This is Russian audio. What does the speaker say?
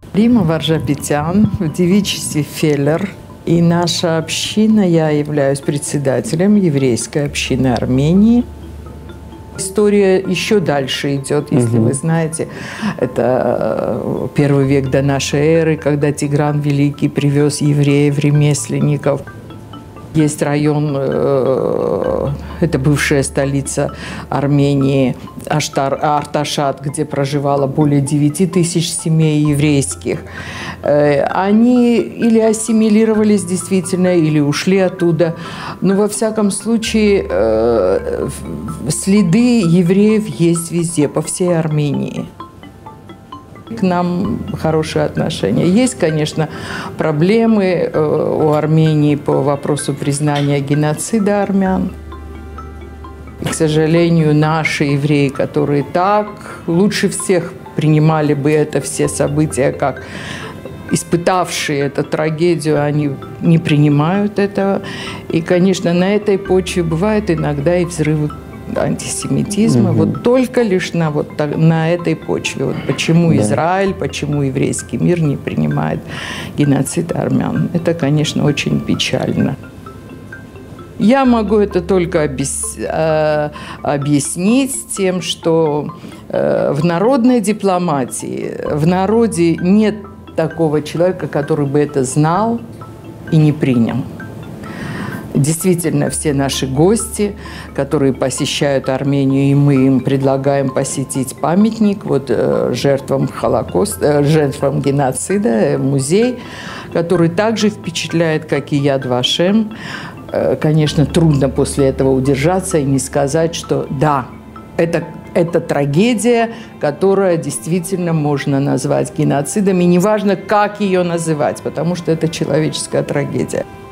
Рима Варжапетян, в девичестве Феллер. И наша община, я являюсь председателем еврейской общины Армении. История еще дальше идет, если вы знаете. Это 1 век до нашей эры, когда Тигран Великий привез евреев, ремесленников. Есть район, это бывшая столица Армении, Арташат, где проживало более 9 тысяч семей еврейских. Они или ассимилировались действительно, или ушли оттуда. Но во всяком случае следы евреев есть везде, по всей Армении. К нам хорошие отношения. Есть, конечно, проблемы у Армении по вопросу признания геноцида армян. И, к сожалению, наши евреи, которые так лучше всех принимали бы это все события, как испытавшие эту трагедию, они не принимают этого. И, конечно, на этой почве бывают иногда и взрывы антисемитизма, вот только лишь на этой почве. Вот почему Израиль, почему еврейский мир не принимает геноцид армян. Это, конечно, очень печально. Я могу это только объяснить тем, что в народной дипломатии, в народе нет такого человека, который бы это знал и не принял. Действительно, все наши гости, которые посещают Армению, и мы им предлагаем посетить памятник жертвам Холокоста, жертвам геноцида, музей, который также впечатляет, как и Яд Вашем. Конечно, трудно после этого удержаться и не сказать, что да, это трагедия, которая действительно можно назвать геноцидом, и неважно, как ее называть, потому что это человеческая трагедия.